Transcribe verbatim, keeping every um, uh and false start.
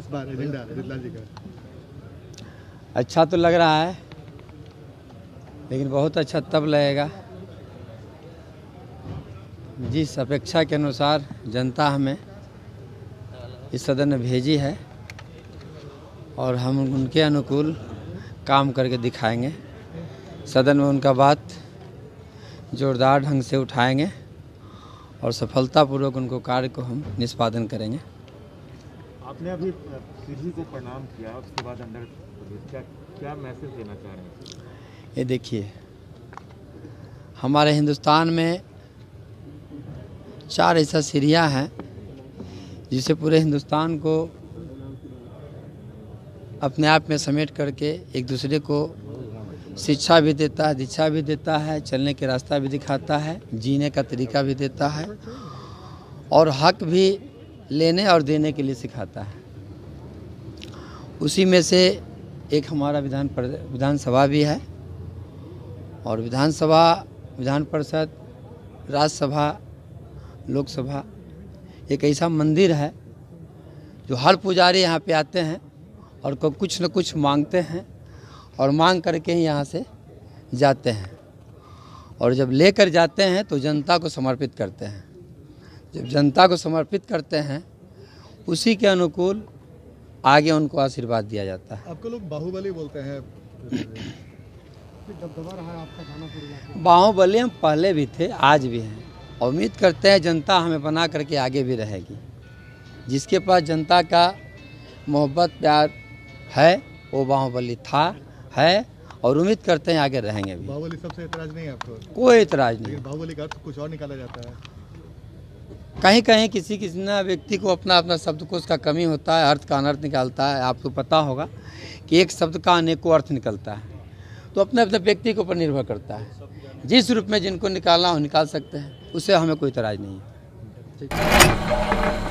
बार agenda Ritlal जी का? अच्छा तो लग रहा है, लेकिन बहुत अच्छा तब लगेगा जिस अपेक्षा के अनुसार जनता हमें इस सदन में भेजी है और हम उनके अनुकूल काम करके दिखाएंगे। सदन में उनका बात जोरदार ढंग से उठाएंगे और सफलतापूर्वक उनको कार्य को हम निष्पादन करेंगे। आपने अभी सीढ़ी को प्रणाम किया, उसके बाद अंदर क्या क्या मैसेज देना चाह रहे हैं? ये देखिए, हमारे हिंदुस्तान में चार ऐसा सीढ़ियाँ हैं जिसे पूरे हिंदुस्तान को अपने आप में समेट करके एक दूसरे को शिक्षा भी देता है, दीक्षा भी देता है, चलने के रास्ता भी दिखाता है, जीने का तरीका भी देता है और हक भी लेने और देने के लिए सिखाता है। उसी में से एक हमारा विधान विधानसभा भी है और विधानसभा, विधान परिषद, राज्यसभा, लोकसभा एक ऐसा मंदिर है जो हर पुजारी यहाँ पे आते हैं और को कुछ न कुछ मांगते हैं और मांग करके ही यहाँ से जाते हैं और जब लेकर जाते हैं तो जनता को समर्पित करते हैं। जब जनता को समर्पित करते हैं उसी के अनुकूल आगे उनको आशीर्वाद दिया जाता है। आपको लोग बाहुबली बोलते हैं। बाहुबली हम पहले भी थे, आज भी हैं। उम्मीद करते हैं जनता हमें बना करके आगे भी रहेगी। जिसके पास जनता का मोहब्बत प्यार है वो बाहुबली था, है और उम्मीद करते हैं आगे रहेंगे भी। बाहुबली सबसे एतराज नहीं है आपको? कोई एतराज नहीं। बाहुबली का अर्थ कुछ और निकाला जाता है। कहीं कहीं किसी किसी ना व्यक्ति को अपना अपना शब्दकोश का कमी होता है, अर्थ का अनर्थ निकालता है। आपको पता होगा कि एक शब्द का अनेकों अर्थ निकलता है, तो अपने अपने व्यक्ति के ऊपर निर्भर करता है। जिस रूप में जिनको निकालना हो निकाल सकते हैं, उससे हमें कोई एतराज नहीं है।